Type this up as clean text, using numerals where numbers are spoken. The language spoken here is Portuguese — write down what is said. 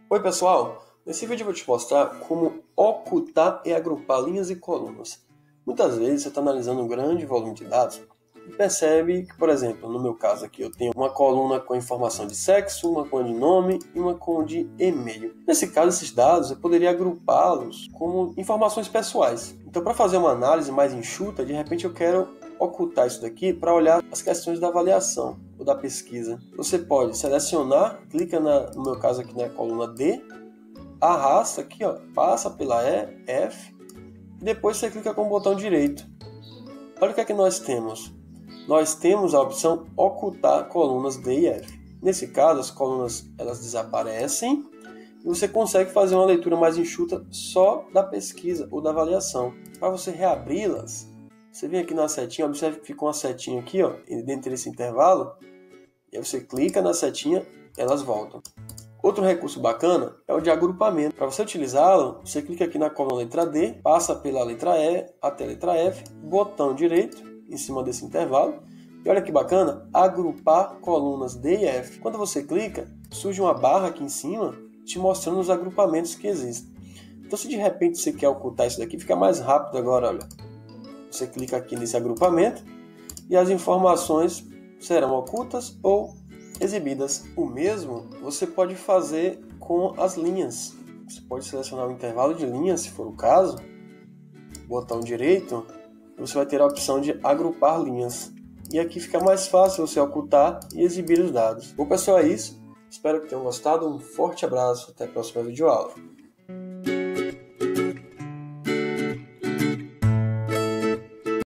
Oi pessoal, nesse vídeo eu vou te mostrar como ocultar e agrupar linhas e colunas. Muitas vezes você está analisando um grande volume de dados e percebe que, por exemplo, no meu caso aqui eu tenho uma coluna com informação de sexo, uma com de nome e uma com de e-mail. Nesse caso, esses dados eu poderia agrupá-los como informações pessoais. Então, para fazer uma análise mais enxuta, de repente eu quero ocultar isso daqui para olhar as questões da avaliação ou da pesquisa. Você pode selecionar, clica no meu caso aqui na coluna D, arrasta aqui, passa pela E, F, e depois você clica com o botão direito. Olha o que é que nós temos. Nós temos a opção ocultar colunas D e F. Nesse caso, as colunas elas desaparecem e você consegue fazer uma leitura mais enxuta só da pesquisa ou da avaliação. Para você reabri-las, você vem aqui na setinha, observe que fica uma setinha aqui, dentro desse intervalo, e aí você clica na setinha, elas voltam. Outro recurso bacana é o de agrupamento. Para você utilizá-lo, você clica aqui na coluna letra D, passa pela letra E até a letra F, botão direito em cima desse intervalo, e olha que bacana, agrupar colunas D e F. Quando você clica, surge uma barra aqui em cima, te mostrando os agrupamentos que existem. Então, se de repente você quer ocultar isso daqui, fica mais rápido agora, olha. Você clica aqui nesse agrupamento e as informações serão ocultas ou exibidas. O mesmo você pode fazer com as linhas. Você pode selecionar o intervalo de linhas, se for o caso, botão direito, e você vai ter a opção de agrupar linhas. E aqui fica mais fácil você ocultar e exibir os dados. Bom pessoal, é isso. Espero que tenham gostado. Um forte abraço. Até a próxima videoaula.